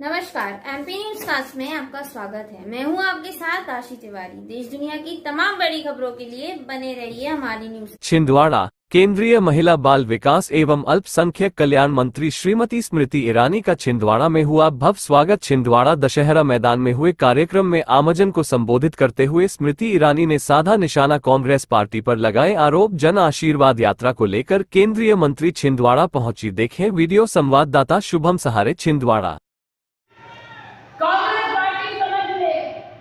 नमस्कार, MP news cast में आपका स्वागत है। मैं हूं आपके साथ आशी तिवारी। देश दुनिया की तमाम बड़ी खबरों के लिए बने रहिए हमारी न्यूज। छिंदवाड़ा केंद्रीय महिला बाल विकास एवं अल्पसंख्यक कल्याण मंत्री श्रीमती स्मृति ईरानी का छिंदवाड़ा में हुआ भव्य स्वागत। छिंदवाड़ा दशहरा मैदान में हुए कार्यक्रम में आमजन को संबोधित करते हुए स्मृति ईरानी ने साधा निशाना कांग्रेस पार्टी पर लगाए आरोप। जन आशीर्वाद यात्रा को लेकर केंद्रीय मंत्री छिंदवाड़ा पहुंची, देखें वीडियो। संवाददाता शुभम सहारे, छिंदवाड़ा। कांग्रेस पार्टी समझ ले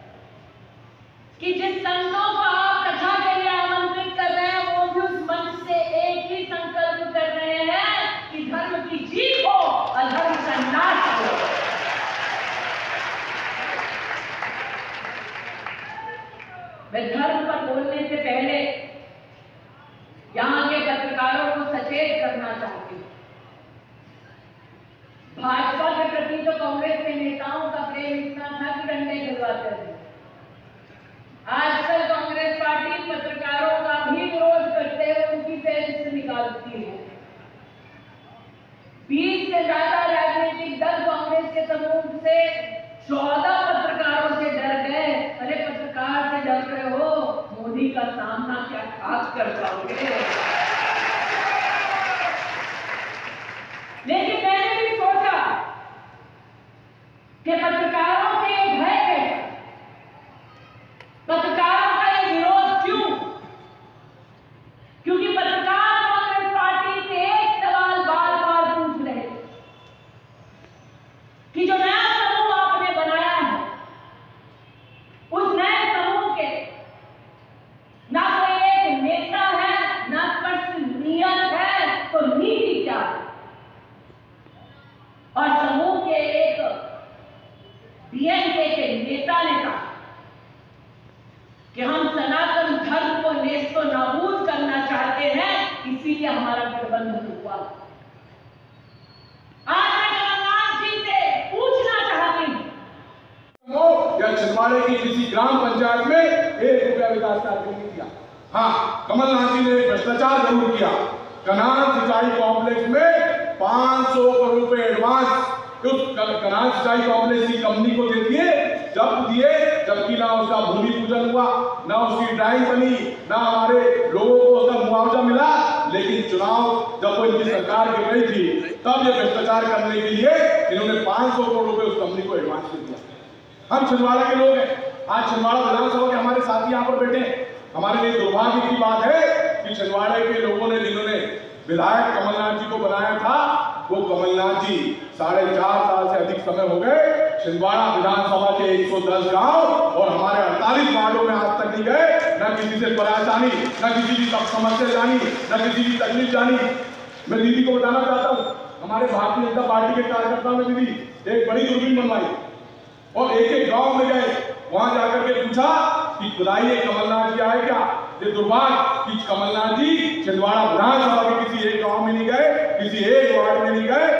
कि जिस संतों को आप कथा के लिए आमंत्रित कर रहे हैं वो भी उस मंच से एक ही संकल्प कर रहे हैं कि धर्म की जीत हो, अधर्म का नाश हो। मैं धर्म पर बोलने से पहले यहां के पत्रकारों को सचेत करना चाहती हूं। भाजपा के प्रति तो कांग्रेस के नेताओं का प्रेम इतना था कि डंडे खिलवाते थे। आजकल कांग्रेस पार्टी पत्रकारों का भी विरोध करते हुए उनकी फेहरिस्त निकालती है। 20 से ज्यादा राजनीतिक दल कांग्रेस के समूह से 14 पत्रकारों से डर गए। अरे पत्रकार से डर रहे हो, मोदी का सामना क्या खास कर पाओगे? लेकिन मैंने भी सोचा कि पत्रकारों से ये भय है, पत्रकारों का ये विरोध क्यों? क्योंकि पत्रकार कांग्रेस पार्टी से एक सवाल बार बार पूछ रहे कि जो नया समूह आपने बनाया है उस नए समूह के ना कोई एक नेता है ना स्पष्ट नियत है, तो नीति क्या है? और समूह के एक डीएमके के नेता ने कहा कि हम सनातन धर्म को नेस्तो नाबूद करना चाहते हैं, इसीलिए हमारा गठबंधन हुआ। आज मैं कमलनाथ जी से पूछना चाहती हूं, या छिंदवाड़े की किसी ग्राम पंचायत में 1 रुपया विकास कार्य नहीं किया। हाँ, कमलनाथ जी ने भ्रष्टाचार जरूर किया। कनाल सिंचाई कॉम्प्लेक्स में 500 करोड़ रुपए एडवांस उस कनाल सिंचाई कॉम्प्लेक्स की कंपनी को दे दिए, जब दिए, जबकि ना उसका भूमि पूजन हुआ, ना उसकी ड्राइंग बनी, ना हमारे लोगों को उसका मुआवजा मिला। लेकिन चुनाव जब वो इनकी सरकार गिर रही थी, तब ये भ्रष्टाचार करने के लिए इन्होंने 500 करोड़ रुपए उस कंपनी को एडवांस दे दिया। हम छिंदवाड़ा के लोग हैं, आज छिंदवाड़ा विधानसभा के हमारे साथी यहाँ पर बैठे हैं। हमारे लिए दुर्भाग्य की बात है कि छिंदवाड़े के लोगों ने, जिन्होंने विधायक कमलनाथ जी को बनाया था, वो कमलनाथ जी 4.5 साल से अधिक समय हो गए छिंदवाड़ा विधानसभा के 110 गांव और हमारे 48 वार्डों में आज तक नहीं गए। न किसी से परेशानी, न किसी की समस्या जानी, न किसी की तकलीफ जानी। मैं दीदी को बताना चाहता हूँ, हमारे भारतीय जनता पार्टी के कार्यकर्ताओं ने दीदी एक बड़ी दूरबीन बनवाई और एक गांव में गए, वहां जाकर के पूछा कि बताइए कमलनाथ जी आए क्या? ये दुर्भाग्य कि कमलनाथ जी छिंदवाड़ा विधानसभा के किसी एक गांव में नहीं गए, किसी एक वार्ड में नहीं गए।